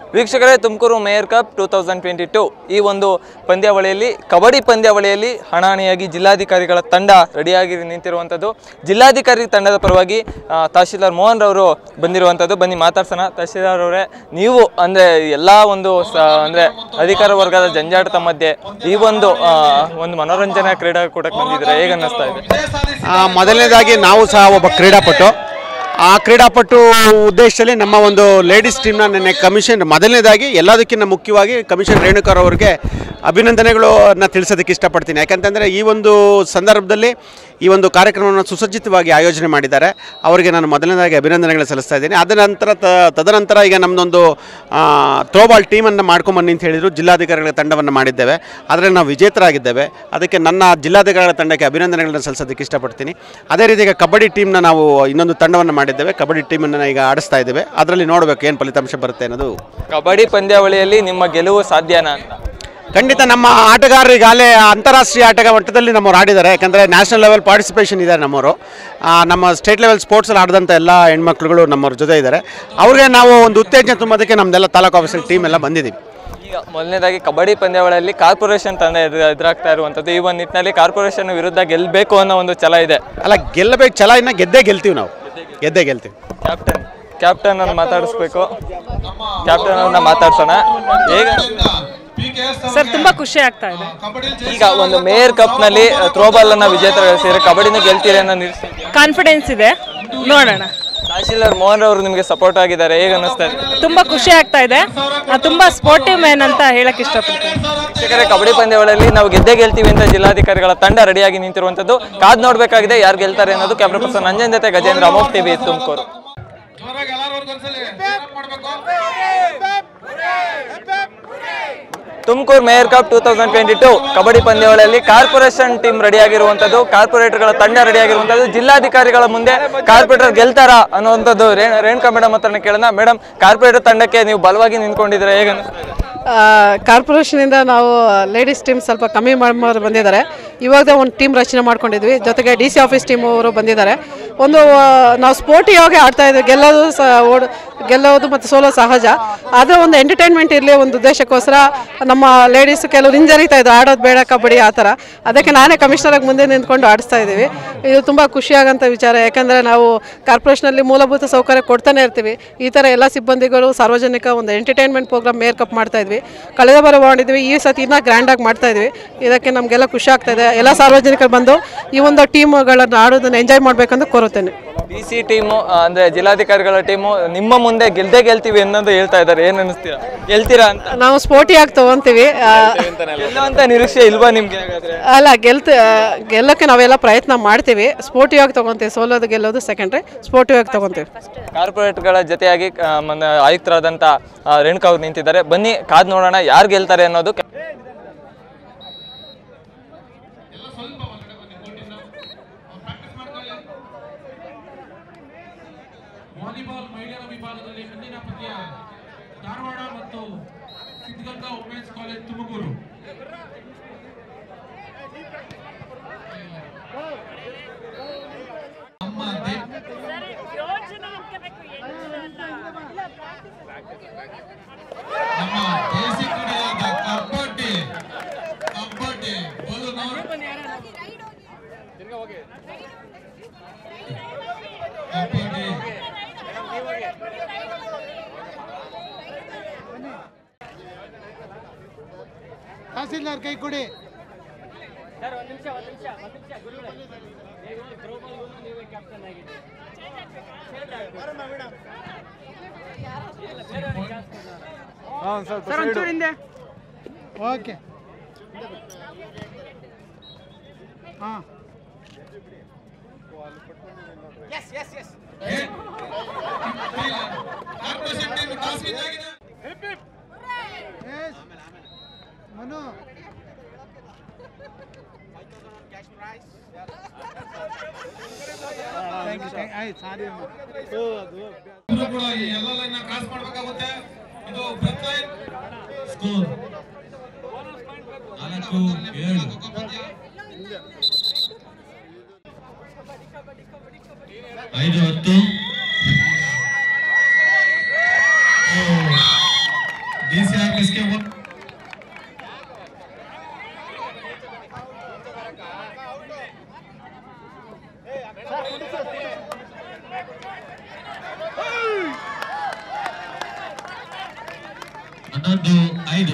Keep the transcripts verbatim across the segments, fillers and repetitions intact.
ವೀಕ್ಷಕರೇ, Tumakuru mayor cup two thousand twenty two ಈ ಒಂದು ಪಂದ್ಯಾವಳಿಯಲ್ಲಿ ಕಬಡ್ಡಿ ಪಂದ್ಯಾವಳಿಯಲ್ಲಿ ಹಣಾಹಣಿಯಾಗಿ ಜಿಲ್ಲಾಧಿಕಾರಿಗಳ ತಂಡ ರೆಡಿಯಾಗಿ ನಿಂತಿರುವಂಥದ್ದು. ಜಿಲ್ಲಾಧಿಕಾರಿ ತಂಡದ ಪರವಾಗಿ ತಹಶೀಲ್ದಾರ್ ಮೋಹನ್ ರವರು ಬಂದಿರುವಂಥದ್ದು. ಬನ್ನಿ ಮಾತಾಡ್ಸೋಣ. ತಹಶೀಲ್ದಾರ್ ಅವರೇ, ನೀವು ಅಂದರೆ ಎಲ್ಲ ಒಂದು ಅಂದರೆ ಅಧಿಕಾರ ವರ್ಗದ ಜಂಜಾಟದ ಮಧ್ಯೆ ಈ ಒಂದು ಒಂದು ಮನೋರಂಜನಾ ಕ್ರೀಡಾಕೂಟಕ್ಕೆ ಬಂದಿದ್ದೀರಾ, ಹೇಗೆ ಅನ್ನಿಸ್ತಾ ಇದೆ? ಮೊದಲನೇದಾಗಿ ನಾವು ಸಹ ಒಬ್ಬ ಕ್ರೀಡಾಪಟು. ಆ ಕ್ರೀಡಾಪಟು ಉದ್ದೇಶದಲ್ಲಿ ನಮ್ಮ ಒಂದು ಲೇಡೀಸ್ ಟೀಮ್ನ ನೆನ್ನೆ ಕಮಿಷನ್ ಮೊದಲನೇದಾಗಿ ಎಲ್ಲದಕ್ಕಿಂತ ಮುಖ್ಯವಾಗಿ ಕಮಿಷನ್ ರೇಣುಕರ್ ಅವರಿಗೆ ಅಭಿನಂದನೆಗಳನ್ನ ತಿಳಿಸೋದಕ್ಕೆ ಇಷ್ಟಪಡ್ತೀನಿ. ಯಾಕಂತಂದರೆ ಈ ಒಂದು ಸಂದರ್ಭದಲ್ಲಿ ಈ ಒಂದು ಕಾರ್ಯಕ್ರಮವನ್ನು ಸುಸಜ್ಜಿತವಾಗಿ ಆಯೋಜನೆ ಮಾಡಿದ್ದಾರೆ. ಅವರಿಗೆ ನಾನು ಮೊದಲನೇದಾಗಿ ಅಭಿನಂದನೆಗಳು ಸಲ್ಲಿಸ್ತಾ ಇದ್ದೀನಿ. ಅದ ನಂತರ ತದನಂತರ ಈಗ ನಮ್ಮದೊಂದು ಥ್ರೋಬಾಲ್ ಟೀಮನ್ನು ಮಾಡ್ಕೊಂಬನ್ನಿ ಅಂತ ಹೇಳಿದರು. ಜಿಲ್ಲಾಧಿಕಾರಿಗಳ ತಂಡವನ್ನು ಮಾಡಿದ್ದೇವೆ, ಆದರೆ ನಾವು ವಿಜೇತರಾಗಿದ್ದೇವೆ. ಅದಕ್ಕೆ ನನ್ನ ಜಿಲ್ಲಾಧಿಕಾರಿಗಳ ತಂಡಕ್ಕೆ ಅಭಿನಂದನೆಗಳನ್ನು ಸಲ್ಲಿಸೋದಕ್ಕೆ ಇಷ್ಟಪಡ್ತೀನಿ. ಅದೇ ರೀತಿ ಈಗ ಕಬಡ್ಡಿ ಟೀಮ್ನ ನಾವು ಇನ್ನೊಂದು ತಂಡವನ್ನು ಮಾಡಿದ್ದೇವೆ. ಕಬಡ್ಡಿ ಟೀಮನ್ನು ಈಗ ಆಡಿಸ್ತಾ ಇದ್ದೇವೆ. ಅದರಲ್ಲಿ ನೋಡಬೇಕು ಏನು ಫಲಿತಾಂಶ ಬರುತ್ತೆ ಅನ್ನೋದು. ಕಬಡ್ಡಿ ಪಂದ್ಯಾವಳಿಯಲ್ಲಿ ನಿಮ್ಮ ಗೆಲುವು ಸಾಧ್ಯನಾ ಅಂತ? ಖಂಡಿತ ನಮ್ಮ ಆಟಗಾರರು ಈಗಾಗಲೇ ಅಂತಾರಾಷ್ಟ್ರೀಯ ಆಟಗಾರ ಮಟ್ಟದಲ್ಲಿ ನಮ್ಮವ್ರು ಆಡಿದ್ದಾರೆ. ಯಾಕಂದರೆ ನ್ಯಾಷನಲ್ ಲೆವೆಲ್ ಪಾರ್ಟಿಸಿಪೇಷನ್ ಇದ್ದಾರೆ ನಮ್ಮವರು. ನಮ್ಮ ಸ್ಟೇಟ್ ಲೆವೆಲ್ ಸ್ಪೋರ್ಟ್ಸಲ್ಲಿ ಆಡಿದಂಥ ಎಲ್ಲ ಹೆಣ್ಮಕ್ಳುಗಳು ನಮ್ಮವ್ರ ಜೊತೆ ಇದ್ದಾರೆ. ಅವ್ರಿಗೆ ನಾವು ಒಂದು ಉತ್ತೇಜನ ತುಂಬೋದಕ್ಕೆ ನಮ್ಮದೆಲ್ಲ ತಾಲೂಕು ಆಫೀಸಲ್ಲಿ ಟೀಮ್ ಎಲ್ಲ ಬಂದಿದ್ದೀವಿ. ಈಗ ಮೊದಲನೇದಾಗಿ ಕಬಡ್ಡಿ ಪಂದ್ಯಾವಳಿಯಲ್ಲಿ ಕಾರ್ಪೊರೇಷನ್ ತಂಡ ಎದುರಾಗ್ತಾ ಇರುವಂಥದ್ದು. ಈ ಒಂದು ನಿಟ್ಟಿನಲ್ಲಿ ಕಾರ್ಪೊರೇಷನ್ ವಿರುದ್ಧ ಗೆಲ್ಲಬೇಕು ಅನ್ನೋ ಒಂದು ಛಲ ಇದೆ. ಅಲ್ಲ, ಗೆಲ್ಲಬೇಕು ಛಲ, ಇನ್ನು ಗೆದ್ದೇ ಗೆಲ್ತೀವಿ ನಾವು, ಗೆದ್ದೇ ಗೆಲ್ತೀವಿ. ಕ್ಯಾಪ್ಟನ್ ಕ್ಯಾಪ್ಟನ್ ಅನ್ನು ಮಾತಾಡಿಸ್ಬೇಕು. ಕ್ಯಾಪ್ಟನ್ ಅವ್ರನ್ನ ಮಾತಾಡ್ಸೋಣ. ಹೇಗೆ ಸರ್? ತುಂಬಾ ಖುಷಿ ಆಗ್ತಾ ಇದೆ. ಈಗ ಒಂದು ಮೇಯರ್ ಕಪ್ ನಲ್ಲಿ ಥ್ರೋಬಾಲ್ ಅನ್ನ ವಿಜೇತರಾಗಿದ್ದಾರೆ, ಕಬಡ್ಡಿನ ಗೆಲ್ತೀರಿ ಅನ್ನೋ ನಿರೀಕ್ಷೆ, ಕಾನ್ಫಿಡೆನ್ಸ್ ಇದೆ. ನೋಡೋಣ. ತಹಶೀಲ್ದಾರ್ ಮೋಹನ್ ಅವರು ನಿಮಗೆ ಸಪೋರ್ಟ್ ಆಗಿದ್ದಾರೆ, ಹೇಗೆ ಅನ್ನಿಸ್ತಾ ಇದೆ? ತುಂಬಾ ಖುಷಿ ಆಗ್ತಾ ಇದೆ. ತುಂಬಾ ಸ್ಪೋರ್ಟಿವ್ ಮ್ಯಾನ್ ಅಂತ ಹೇಳಕ್ ಇಷ್ಟಪಡ್ತೀನಿ. ವೀಕ್ಷಕರೇ, ಕಬಡ್ಡಿ ಪಂದ್ಯಾವಳಿಯಲ್ಲಿ ನಾವು ಗೆದ್ದೇ ಗೆಲ್ತೀವಿ ಅಂತ ಜಿಲ್ಲಾಧಿಕಾರಿಗಳ ತಂಡ ರೆಡಿಯಾಗಿ ನಿಂತಿರುವಂತದ್ದು. ಕಾದ್ ನೋಡ್ಬೇಕಾಗಿದೆ ಯಾರು ಗೆಲ್ತಾರೆ ಅನ್ನೋದು. ಕ್ಯಾಮ್ರಾ ಪರ್ಸನ್ ನಂಜನ್ ಜೊತೆ Gajendra, Amogh TV, Tumakuru. Tumakuru mayor cup two thousand twenty two kabaddi ಪಂದ್ಯಾವಳಿಯಲ್ಲಿ ಕಾರ್ಪೊರೇಷನ್ ಟೀಮ್ ರೆಡಿಯಾಗಿರುವಂಥದ್ದು, ಕಾರ್ಪೊರೇಟರ್ಗಳ ತಂಡ ರೆಡಿಯಾಗಿರುವಂಥದ್ದು. ಜಿಲ್ಲಾಧಿಕಾರಿಗಳ ಮುಂದೆ ಕಾರ್ಪೊರೇಟರ್ ಗೆಲ್ತಾರಾ ಅನ್ನುವಂಥದ್ದು ರೇಣುಕಾ ಮೇಡಮ್ ಹತ್ರನೇ ಕೇಳೋಣ. ಮೇಡಮ್, ಕಾರ್ಪೊರೇಟರ್ ತಂಡಕ್ಕೆ ನೀವು ಬಲವಾಗಿ ನಿಂತ್ಕೊಂಡಿದ್ರೆ ಹೇಗೆ ಅನಿಸ್ತಾ ಇದೆ? ಕಾರ್ಪೊರೇಷನಿಂದ ನಾವು ಲೇಡೀಸ್ ಟೀಮ್ ಸ್ವಲ್ಪ ಕಮ್ಮಿ ಮಾಡಿ ಬಂದಿದ್ದಾರೆ. ಇವಾಗ ಒಂದು ಟೀಮ್ ರಚನೆ ಮಾಡ್ಕೊಂಡಿದ್ವಿ. ಜೊತೆಗೆ ಡಿ ಸಿ ಆಫೀಸ್ ಟೀಮ್ ಅವರು ಬಂದಿದ್ದಾರೆ. ಒಂದು ನಾವು ಸ್ಪೋರ್ಟಿಯಾಗಿ ಆಡ್ತಾ ಇದ್ವಿ. ಗೆಲ್ಲೋದು ಸ ಓಡ್ ಗೆಲ್ಲೋದು ಮತ್ತು ಸೋಲೋ ಸಹಜ, ಆದರೆ ಒಂದು ಎಂಟರ್ಟೈನ್ಮೆಂಟ್ ಇರಲಿ ಒಂದು ಉದ್ದೇಶಕ್ಕೋಸ್ಕರ ನಮ್ಮ ಲೇಡೀಸ್ ಕೆಲವರು ಹಿಂಜರಿತಾ ಇದ್ದು ಆಡೋದು ಬೇಡ ಕಬಡ್ಡಿ ಆ ಥರ. ಅದಕ್ಕೆ ನಾನೇ ಕಮಿಷನರಾಗಿ ಮುಂದೆ ನಿಂತ್ಕೊಂಡು ಆಡಿಸ್ತಾ ಇದ್ದೀವಿ. ಇದು ತುಂಬ ಖುಷಿಯಾಗಂಥ ವಿಚಾರ. ಯಾಕಂದರೆ ನಾವು ಕಾರ್ಪೊರೇಷನಲ್ಲಿ ಮೂಲಭೂತ ಸೌಕರ್ಯ ಕೊಡ್ತಾನೆ ಇರ್ತೀವಿ. ಈ ಥರ ಎಲ್ಲ ಸಿಬ್ಬಂದಿಗಳು ಸಾರ್ವಜನಿಕ ಒಂದು ಎಂಟರ್ಟೈನ್ಮೆಂಟ್ ಪ್ರೋಗ್ರಾಮ್ ಮೇಯರ್ ಕಪ್ ಮಾಡ್ತಾ ಇದ್ವಿ. ಕಳೆದ ಬಾರಿ ಮಾಡಿದ್ವಿ, ಈ ಸತಿ ಇನ್ನೂ ಗ್ರ್ಯಾಂಡಾಗಿ ಮಾಡ್ತಾ ಇದ್ವಿ. ಇದಕ್ಕೆ ನಮಗೆಲ್ಲ ಖುಷಿ ಆಗ್ತಾ ಇದೆ. ಎಲ್ಲ ಸಾರ್ವಜನಿಕರು ಬಂದು ಈ ಒಂದು ಟೀಮ್ಗಳನ್ನು ಆಡೋದನ್ನು ಎಂಜಾಯ್ ಮಾಡಬೇಕಂತ ಕೋರುತ್ತೇನೆ. ಡಿ ಸಿ ಟೀಮು ಅಂದರೆ ಜಿಲ್ಲಾಧಿಕಾರಿಗಳ ಟೀಮು ನಿಮ್ಮ ಮುಂದೆ ಗೆಲ್ದೇ ಗೆಲ್ತೀವಿ ಅನ್ನೋದು ಹೇಳ್ತಾ ಇದ್ದಾರೆ, ಏನು ಅನ್ನಿಸ್ತೀರಾ? ಗೆಲ್ತೀರಾ ಅಂತ? ನಾವು ಸ್ಪೋರ್ಟಿಯಾಗಿ ತೊಗೊತೀವಿ. ಗೆಲ್ಲುವಂಥ ನಿರೀಕ್ಷೆ ಇಲ್ವಾ ನಿಮಗೆ? ಅಲ್ಲ, ಗೆಲ್ತ ಗೆಲ್ಲೋಕ್ಕೆ ನಾವೆಲ್ಲ ಪ್ರಯತ್ನ ಮಾಡ್ತೀವಿ. ಸ್ಪೋರ್ಟಿವ್ ತೊಗೊತೀವಿ. ಸೋಲೋದು ಗೆಲ್ಲೋದು ಸೆಕೆಂಡ್ರಿ, ಸ್ಪೋರ್ಟಿವ್ ಆಗಿ ತೊಗೊತೀವಿ. ಕಾರ್ಪೊರೇಟ್ಗಳ ಜೊತೆಯಾಗಿ ಆಯುಕ್ತರಾದಂಥ ರೇಣುಕಾ ಅವರು ನಿಂತಿದ್ದಾರೆ. ಬನ್ನಿ ಕಾದ್ ನೋಡೋಣ ಯಾರು ಗೆಲ್ತಾರೆ ಅನ್ನೋದು. ವಾಲಿಬಾಲ್ ಮಹಿಳೆಯರ ವಿಭಾಗದಲ್ಲಿ ಮುಂದಿನ ಪಂದ್ಯ ಧಾರವಾಡ ಮತ್ತು ಸಿದ್ಧಗಂಗಾ ವುಮೆನ್ಸ್ ಕಾಲೇಜ್ ತುಮಕೂರು. ನಮ್ಮ ದೇಸಿ ಕ್ರೀಡೆಯಾದ ಕಬಡ್ಡಿ ಕಬಡ್ಡಿ ತಹಸೀಲ್ದಾರ್ ಕೈ ಕೊಡಿ. ಓಕೆ. ಹಾಂ, ಮನು ಆಯ್ತು. ಸಾರಿ ಎಲ್ಲ ಕ್ರಾಸ್ ಮಾಡಬೇಕಾಗುತ್ತೆ. ಇದು ಬ್ರೇಕ್ ಲೈನ್ ಸ್ಕೋರ್ ನಾಲ್ಕು ಏಳು. ಐದು ಹತ್ತು ಡಿಸಿ ಆಫೀಸ್ಗೆ ಹನ್ನೊಂದು ಐದು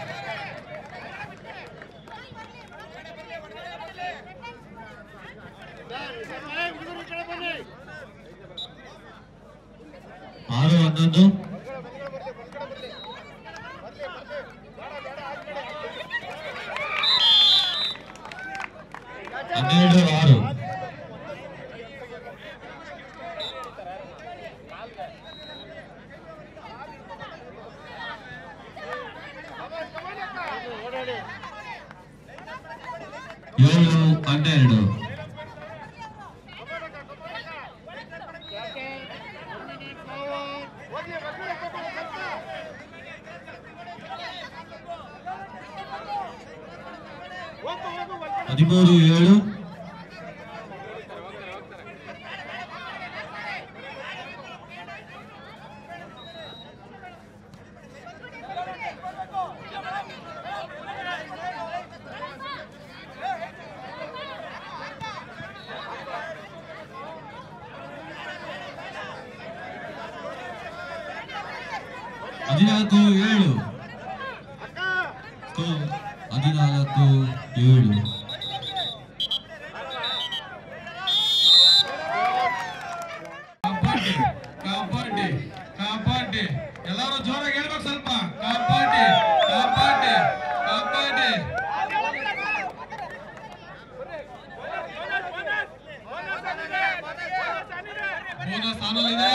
ಆರು ಹನ್ನೊಂದು ಹನ್ನೆರಡು ಆರು ಏಳು ಹನ್ನೆರಡು ಹದಿಮೂರು ಏಳು ಹದಿನಾಲ್ಕು ಏಳು ಹದಿನಾಲ್ಕು ಏಳು ಕಾಪಾಡಿ ಕಾಪಾಡಿ ಕಾಪಾಡಿ ಎಲ್ಲರೂ ಜೋರಾಗಿ ಹೇಳ್ಬೇಕು ಸ್ವಲ್ಪ ಕಾಪಾಡಿ ಕಾಪಾಡಿ ಕಾಪಾಡಿ ಬೋನಸ್ ಆನಲ್ಲಿದೆ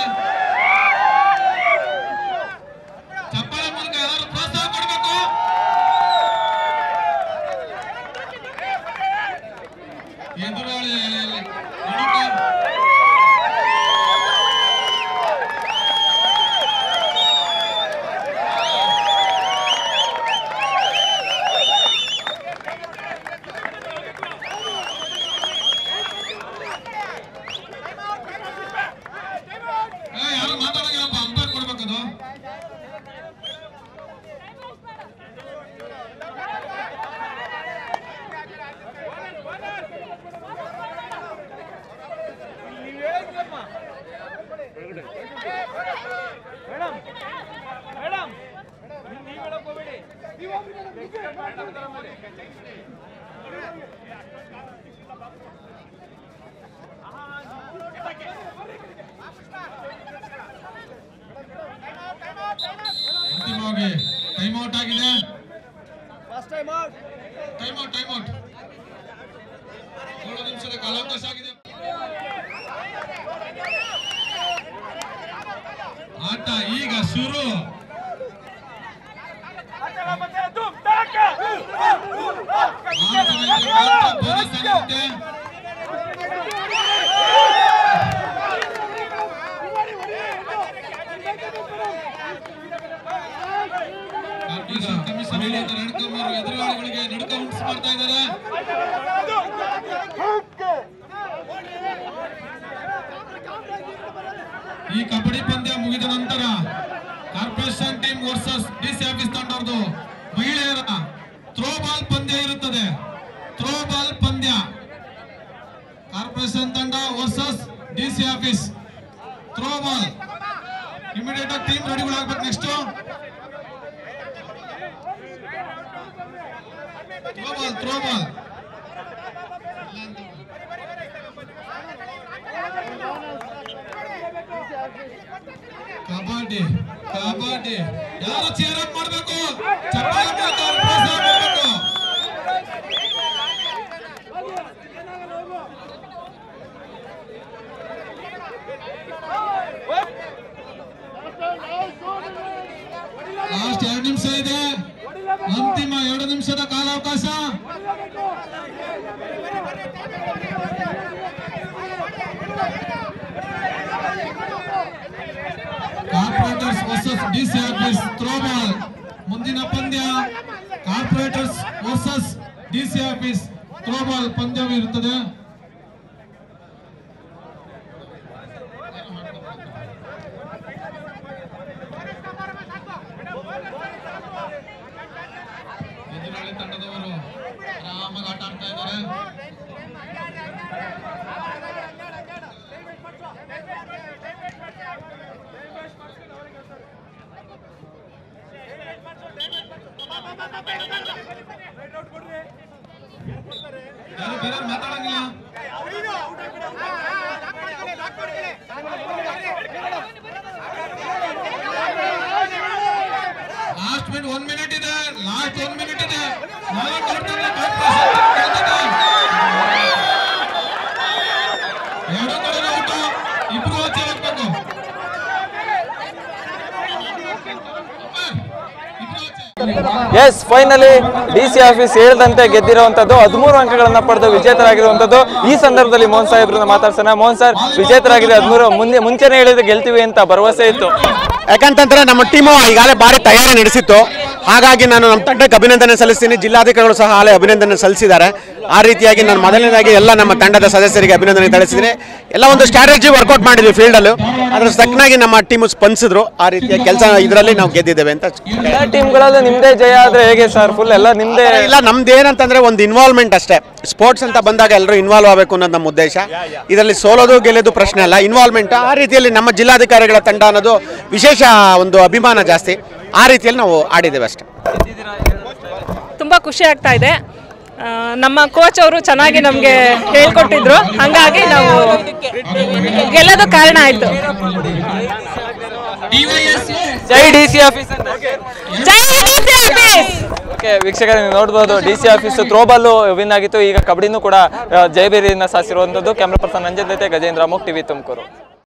ಚಪ್ಪಾಳೆ ಮೂಲಕ ಎಲ್ಲರೂ ಪ್ರೋತ್ಸಾಹ ಕೊಡಬೇಕು ಎದುರಾಳಿ ಯಾರು ಮಾತಾಡೋಂಗಿಲ್ಲಪ್ಪ ಅಂಪೈರ್ ಕೊಡ್ಬೇಕದು ಅಂತಿಮವಾಗಿ ಟೈಮ್ ಔಟ್ ಆಗಿದೆ ಟೈಮ್ ಔಟ್ ಟೈಮ್ ಔಟ್ ಏಳು ನಿಮಿಷದ ಕಾಲಾವಕಾಶ ಆಗಿದೆ ಆಟ ಈಗ ಶುರು ಬೋನಸ್ ಆಗಿರುತ್ತೆ ಕಮಿಷನ್ ರಣಕುಮಾರ್ ಎದುರಾಳಿಗಳಿಗೆ ನಡುಕ ಉಂಟು ಮಾಡ್ತಾ ಇದ್ದಾರೆ ಈ ಕಬಡ್ಡಿ ಪಂದ್ಯ ಮುಗಿದ ನಂತರ corporation team versus DC office ತಂಡದ್ದು ಮಹಿಳೆಯರ ಥ್ರೋ ಬಾಲ್ ಪಂದ್ಯ ಇರುತ್ತದೆ ಥ್ರೋ ಬಾಲ್ ಪಂದ್ಯ ಕಾರ್ಪೊರೇಷನ್ ತಂಡ versus DC office throw ball immediate ಆಗಿ ಟೀಮ್ ರೆಡಿಗಳಾಗಬೇಕು next throw ball throw ball kabaddi kabaddi ಯಾರು ಚೇರ್ ಅಪ್ ಮಾಡಬೇಕು ಚಪ್ಪಾಳೆ ಮೂಲಕ ಪ್ರೋತ್ಸಾಹ ಮಾಡಬೇಕು ಲಾಸ್ಟ್ ಎರಡು ನಿಮಿಷ ಇದೆ ಅಂತಿಮ ಎರಡು ನಿಮಿಷದ ಕಾಲಾವಕಾಶ corporators versus DC office throw ball ಮುಂದಿನ ಪಂದ್ಯ corporators versus DC office throw ball ಪಂದ್ಯವಿರುತ್ತದೆ ಯಾರು ಬೇರೆ ಮಾತಾಡಂಗಿಲ್ಲ. ಲಾಸ್ಟ್ ಮಿನಿಟ್ ಒನ್ ಮಿನಿಟ್ ಇದೆ, ಲಾಸ್ಟ್ ಒನ್ ಮಿನಿಟ್ ಇದೆ. ನಾನು ನೋಡ್ತೀನಿ ಎರಡು ಕಡೆ ಔಟ್, ಇಬ್ರು ಆಚೆ ಹೋಗ್ಬೇಕು. Yes finally D C office ಹೇಳ್ದಂತೆ ಗೆದ್ದಿರುವಂತದ್ದು ಹದಿಮೂರು ಅಂಕಗಳನ್ನ ಪಡೆದು ವಿಜೇತರಾಗಿರುವಂತದ್ದು. ಈ ಸಂದರ್ಭದಲ್ಲಿ ಮೋಹನ್ ಸಾಹೇಬ್ರನ್ನ ಮಾತಾಡ್ಸೋಣ. ಮೋಹನ್ ಸರ್, ವಿಜೇತರಾಗಿದೆ ಹದಿಮೂರು, ಮುಂದೆ ಮುಂಚೆನೆ ಹೇಳಿದ್ರೆ ಗೆಲ್ತೀವಿ ಅಂತ ಭರವಸೆ ಇತ್ತು. ಯಾಕಂತಂದ್ರೆ ನಮ್ಮ ಟೀಮು ಈಗಾಗಲೇ ಭಾರಿ ತಯಾರಿ ನಡೆಸಿತ್ತು. ಹಾಗಾಗಿ ನಾನು ನಮ್ಮ ತಂಡಕ್ಕೆ ಅಭಿನಂದನೆ ಸಲ್ಲಿಸ್ತೀನಿ. ಜಿಲ್ಲಾಧಿಕಾರಿಗಳು ಸಹ ಹಾಲೆ ಅಭಿನಂದನೆ ಸಲ್ಲಿಸಿದ್ದಾರೆ. ಆ ರೀತಿಯಾಗಿ ನಾನು ಮೊದಲನೇದಾಗಿ ಎಲ್ಲ ನಮ್ಮ ತಂಡದ ಸದಸ್ಯರಿಗೆ ಅಭಿನಂದನೆ ತಿಳಿಸಿದ್ದೀನಿ. ಎಲ್ಲ ಒಂದು ಸ್ಟ್ರಾಟಜಿ ವರ್ಕೌಟ್ ಮಾಡಿದ್ವಿ ಫೀಲ್ಡಲ್ಲೂ, ಅದ್ರ ತಕ್ಕನಾಗಿ ನಮ್ಮ ಟೀಮು ಸ್ಪಂದಿಸಿದ್ರು. ಆ ರೀತಿಯ ಕೆಲಸ ಇದರಲ್ಲಿ ನಾವು ಗೆದ್ದಿದ್ದೇವೆ ಅಂತ. ಎಲ್ಲ ಟೀಮ್ಗಳಲ್ಲಿ ನಿಮ್ದೇ ಜಯ ಆದ್ರೆ ಹೇಗೆ ಸರ್? ಫುಲ್ ಎಲ್ಲ ನಿಮ್ದೇ ಇಲ್ಲ, ನಮ್ದು ಏನಂತಂದ್ರೆ ಒಂದು ಇನ್ವಾಲ್ವ್ಮೆಂಟ್ ಅಷ್ಟೇ. ಸ್ಪೋರ್ಟ್ಸ್ ಅಂತ ಬಂದಾಗ ಎಲ್ಲರೂ ಇನ್ವಾಲ್ವ್ ಆಗಬೇಕು ಅನ್ನೋದು ನಮ್ಮ ಉದ್ದೇಶ. ಇದರಲ್ಲಿ ಸೋಲೋದು ಗೆಲ್ಲೋದು ಪ್ರಶ್ನೆ ಅಲ್ಲ, ಇನ್ವಾಲ್ವ್ಮೆಂಟ್. ಆ ರೀತಿಯಲ್ಲಿ ನಮ್ಮ ಜಿಲ್ಲಾಧಿಕಾರಿಗಳ ತಂಡ ಅನ್ನೋದು ವಿಶೇಷ ಒಂದು ಅಭಿಮಾನ ಜಾಸ್ತಿ. ಆ ರೀತಿಯಲ್ಲಿ ನಾವು ಆಡಿದ್ದೇವೆ ಅಷ್ಟೇ. ತುಂಬ ಖುಷಿ ಆಗ್ತಾ ಇದೆ. ನಮ್ಮ ಕೋಚ್ ಅವರು ಚೆನ್ನಾಗಿ ನಮಗೆ ಹೇಳ್ಕೊಟ್ಟಿದ್ರು, ಹಾಗಾಗಿ ನಾವು ಗೆಲ್ಲೋದು ಕಾರಣ ಆಯಿತು. ಜೈ ಡಿ ಸಿ ಆಫೀಸ್. ಜೈ ಡಿ ಸಿ ಆಫೀಸ್. ಓಕೆ ವೀಕ್ಷಕರೇ, ನೀವು ನೋಡ್ಬೋದು D C office throw ball win ಆಗಿತ್ತು. ಈಗ ಕಬಡ್ಡಿನೂ ಕೂಡ ಜಯಬೇರಿಯನ್ನು ಸಾಧಿಸಿರುವಂಥದ್ದು. ಕ್ಯಾಮ್ರಾ ಪರ್ಸನ್ ಅಂಜನ್ ಜೊತೆ ಗಜೇಂದ್ರ, ಅಮೋಘ್ ಟಿವಿ ತುಮಕೂರು.